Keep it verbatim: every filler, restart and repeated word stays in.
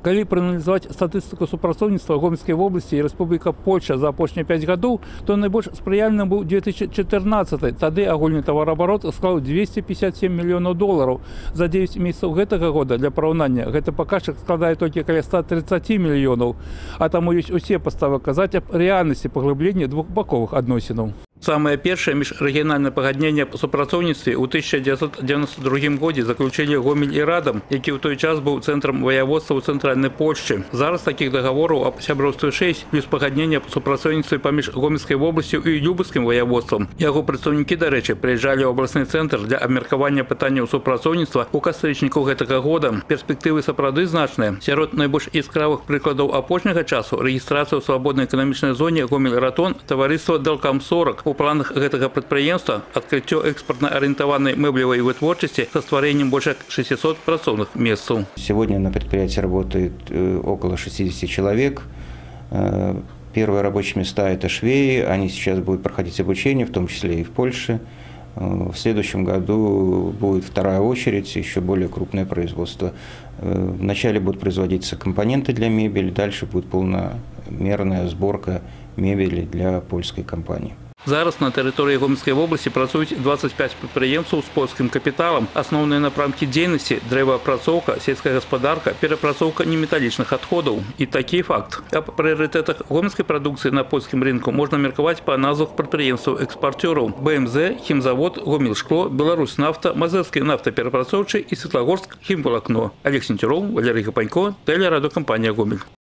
Калі прааналізаваць статыстыку супрацоўніцтва Гомельскай вобласці і Рэспубліка Польшча за апошнія пяць гадоў, то найбольш спрыяльным быў две тысячи чатырнаццаты. Тады агульны тавараабарот склаў двести пятьдесят семь мільёнаў долараў. За девять месяцаў гэтага года, для параўнання, гэты паказчык складае толькі каля ста тридцати мільёнаў. А таму ёсць усе падставы казаць аб рэальнасці паглыблення двухбаковых адносінаў. Самае першае міжрэгіянальнае пагадненне па супрацоўніцтве ў тысяча дзевяцьсот дзевяносто другім годзе заключылі Гомель і Радам, які ў той час быў цэнтрам ваяводства ў цэнтральнай Польшчы. Зараз такіх дагавораў аб сяброўстве шэсць, плюс пагаднення па супрацоўніцтве паміж Гомельскай вобласцю і Любарскім ваяводствам. Яго прадстаўнікі, дарэчы, прыязджалі ў абласны цэнтр для абмеркавання пытанняў супрацоўніцтва ў кастрычніку гэтага года. Перспектывы сапраўды значныя. Сярод найбольш яскравых прыкладаў апошняга часу рэгістрацыя ў свабоднай эканамічнай зоне Гомель-Ратон таварыства Далкам сорок. У планах гэтага прадпрыемства адкрыццё экспартна-арыентаванай мэблевай вытворчасці со стварэннем больше шестисот працоўных месцаў. Сегодня на предприятии работает около шестидесяти человек. Первые рабочие места – это швеи. Они сейчас будут проходить обучение, в том числе и в Польше. В следующем году будет вторая очередь, еще более крупное производство. Вначале будут производиться компоненты для мебели, дальше будет полномерная сборка мебели для польской компании. Зараз на тэрыторыі Гомельскай вобласці працуюць двадцать пять прадпрыемстваў з польскім капіталам. Асноўныя напрамкі дзейнасці – дрэваапрацоўка, сельская гаспадарка, перапрацоўка неметалічных адходаў. І такі факт. Аб прыярытэтах гомельскай прадукцыі на польскім рынку можна меркаваць па назвах прадпрыемстваў-экспарцёраў: бэ эм зэ, Хімзавод, Гомельшкло, Беларусьнафта, Мазырскі нафтаперапрацоўчы і Светлагорск хімвалакно. Олег Сенцюроў, Валерий Гапанько, телерадиокомпания «Гомель».